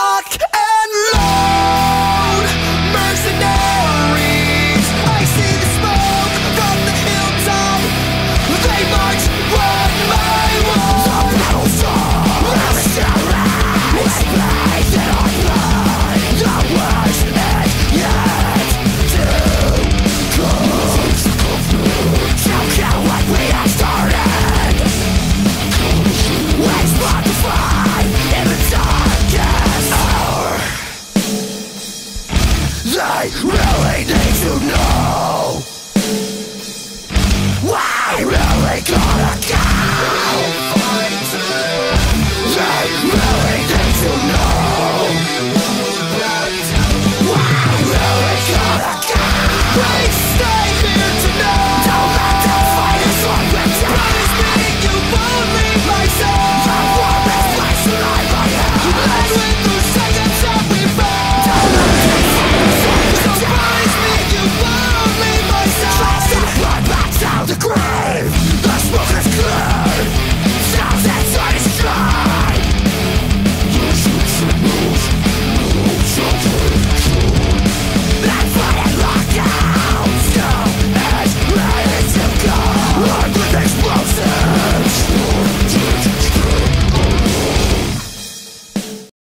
lock and load. Mercenaries, I see the smoke from the hilltop. They march one by one. The battle's on, mercenaries, blaze in our blood. The worst is yet to come. Choke out what we have started. We spark the fire in the darkest hour. They really need to know.